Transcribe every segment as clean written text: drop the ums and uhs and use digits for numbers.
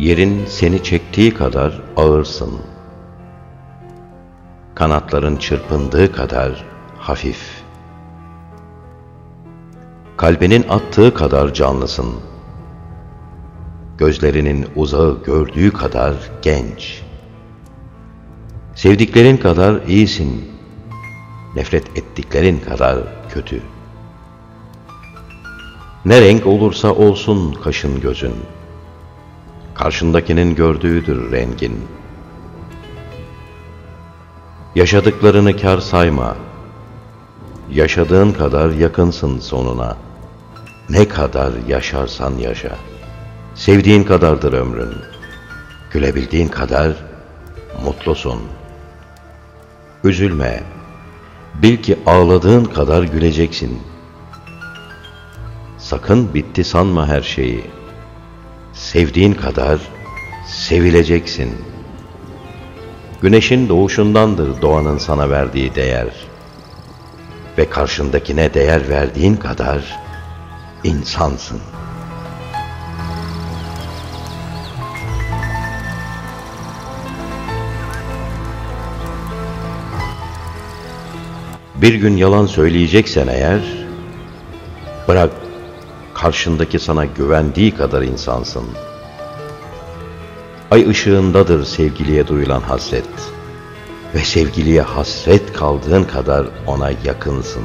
Yerin seni çektiği kadar ağırsın. Kanatların çırpındığı kadar hafif. Kalbinin attığı kadar canlısın. Gözlerinin uzağı gördüğü kadar genç. Sevdiklerin kadar iyisin. Nefret ettiklerin kadar kötü. Ne renk olursa olsun kaşın gözün, karşındakinin gördüğüdür rengin. Yaşadıklarını kâr sayma. Yaşadığın kadar yakınsın sonuna. Ne kadar yaşarsan yaşa. Sevdiğin kadardır ömrün. Gülebildiğin kadar mutlusun. Üzülme. Bil ki ağladığın kadar güleceksin. Sakın bitti sanma her şeyi. Sevdiğin kadar sevileceksin. Güneşin doğuşundandır doğanın sana verdiği değer. Ve karşındakine değer verdiğin kadar insansın. Bir gün yalan söyleyeceksen eğer, bırak, karşındaki sana güvendiği kadar insansın. Ay ışığındadır sevgiliye duyulan hasret. Ve sevgiliye hasret kaldığın kadar ona yakınsın.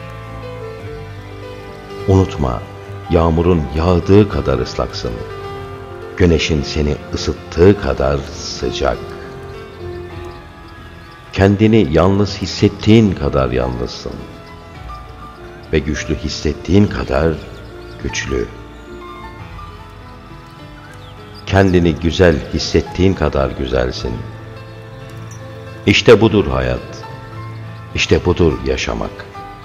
Unutma, yağmurun yağdığı kadar ıslaksın. Güneşin seni ısıttığı kadar sıcak. Kendini yalnız hissettiğin kadar yalnızsın. Ve güçlü hissettiğin kadar güçlü. Kendini güzel hissettiğin kadar güzelsin. İşte budur hayat. İşte budur yaşamak.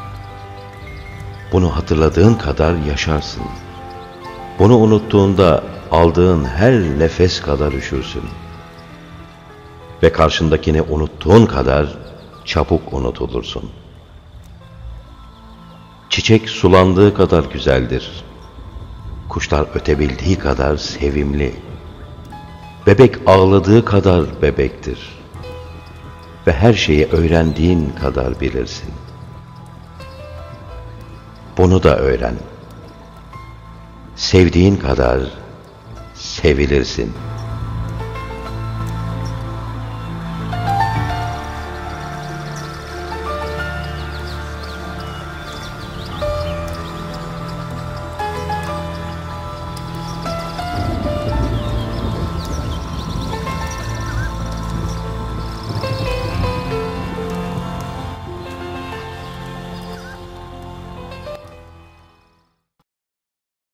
Bunu hatırladığın kadar yaşarsın. Bunu unuttuğunda aldığın her nefes kadar üşürsün. Ve karşındakini unuttuğun kadar çabuk unutulursun. Çiçek sulandığı kadar güzeldir. Kuşlar ötebildiği kadar sevimli. Bebek ağladığı kadar bebektir. Ve her şeyi öğrendiğin kadar bilirsin. Bunu da öğren. Sevdiğin kadar sevilirsin.